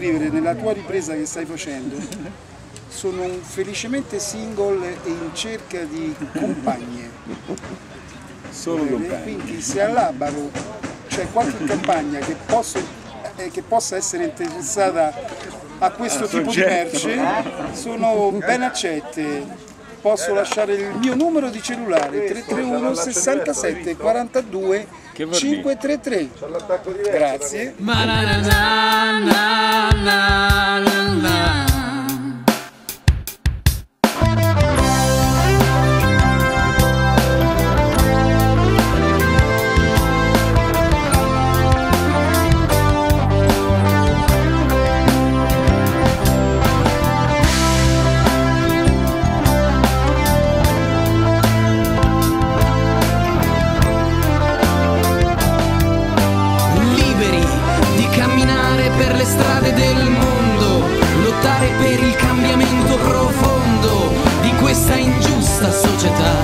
scrivere nella tua ripresa che stai facendo: sono felicemente single e in cerca di compagne. Solo compagne. Quindi se all'Abaro c'è qualche compagna che possa essere interessata a questo tipo di merce, sono ben accette. Posso lasciare il mio numero di cellulare: 331 67 42 533. Grazie. Per le strade del mondo, lottare per il cambiamento profondo di questa ingiusta società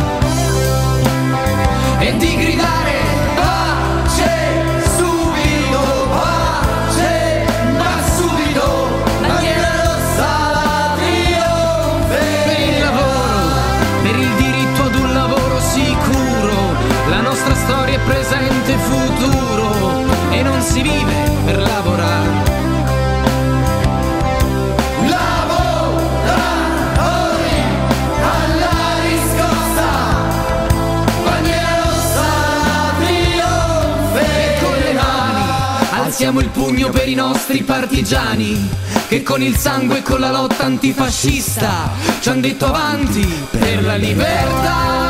e di gridare pace subito, pace ma subito, bandiera rossa la trionferà. Per il lavoro, per il diritto ad un lavoro sicuro, la nostra storia è presente e futuro e non si vive per lavorare. Alziamo il pugno per i nostri partigiani che con il sangue e con la lotta antifascista ci han detto avanti per la libertà.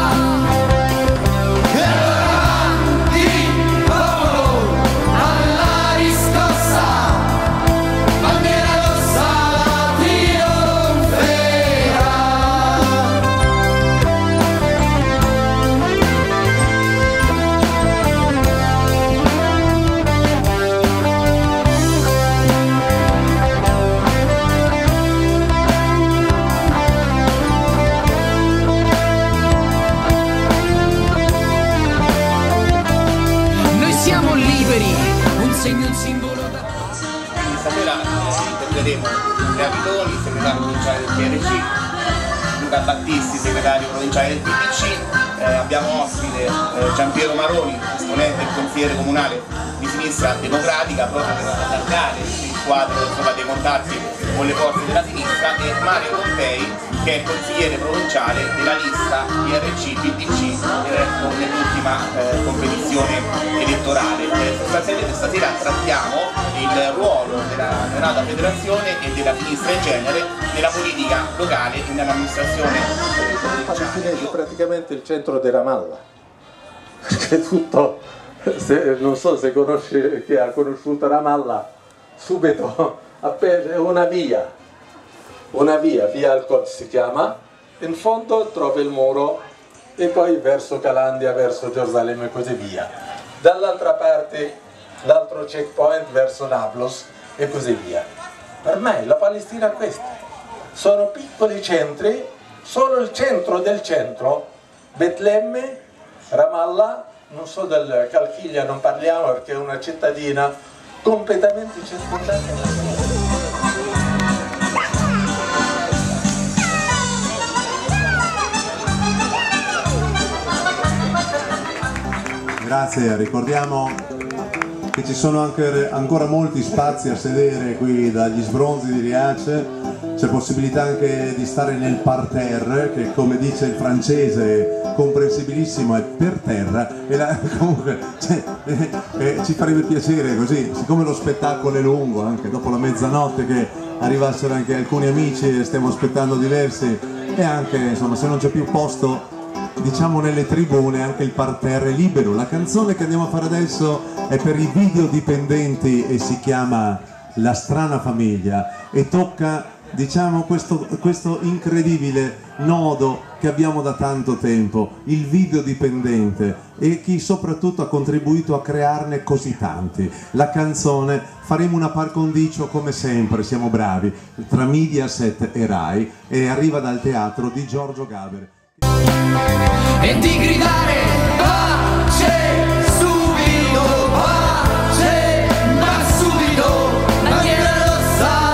Un simbolo da... Stasera interverremo Andrea Pitoni, segretario provinciale del PRC, Luca Battisti, segretario provinciale del PDC, abbiamo ospite Giampiero Maroni, esponente del consigliere comunale di Sinistra Democratica, proprio per allargare il quadro dei contatti con le forze della sinistra, e Mario Pompei, che è consigliere provinciale della lista PRC-PDC eletto nell'ultima competizione elettorale. Sostanzialmente stasera trattiamo il ruolo della neonata federazione e della sinistra in genere nella politica locale e nell'amministrazione provinciale. È praticamente il centro di Ramallah, perché tutto, non so se conosci, chi ha conosciuto Ramallah, subito appena una via Al-Quds si chiama, in fondo trovi il muro e poi verso Calandia, verso Gerusalemme e così via. Dall'altra parte l'altro checkpoint verso Nablus e così via. Per me la Palestina è questa, sono piccoli centri, solo il centro del centro, Betlemme, Ramallah, non so del Calchiglia non parliamo perché è una cittadina completamente circondata. Grazie, ricordiamo che ci sono ancora molti spazi a sedere qui dagli sbronzi di Riace, c'è possibilità anche di stare nel parterre, che come dice il francese comprensibilissimo è per terra, e comunque ci farebbe piacere così, siccome lo spettacolo è lungo, anche dopo la mezzanotte che arrivassero anche alcuni amici e stiamo aspettando diversi, e anche insomma se non c'è più posto diciamo nelle tribune anche il parterre libero. La canzone che andiamo a fare adesso è per i videodipendenti e si chiama La strana famiglia e tocca diciamo questo incredibile nodo che abbiamo da tanto tempo, il videodipendente, e chi soprattutto ha contribuito a crearne così tanti. La canzone, faremo una par condicio come sempre, siamo bravi, tra Mediaset e Rai, e arriva dal teatro di Giorgio Gaber. E di gridare pace subito, pace ma subito, bandiera rossa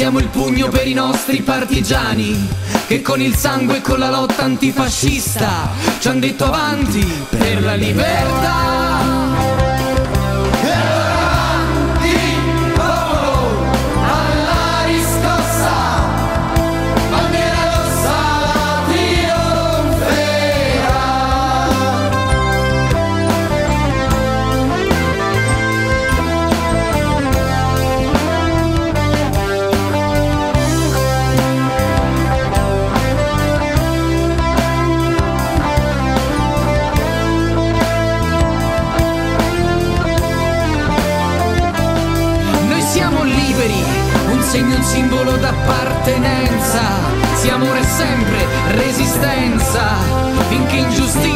alziamo il pugno per i nostri partigiani, che con il sangue e con la lotta antifascista ci han detto avanti per la libertà. Un simbolo d'appartenenza, sia amore sempre, resistenza, finché ingiustizia